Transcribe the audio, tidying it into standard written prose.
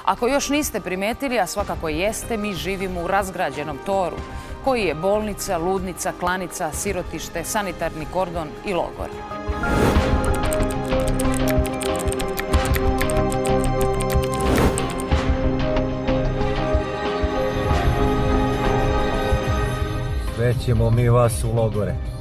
Ako još niste primetili, a svakako jeste, mi živimo u razgrađenom Toru, koji je bolnica, ludnica, klanica, sirotište, sanitarni kordon i logor. Sve ćemo mi vas u logore.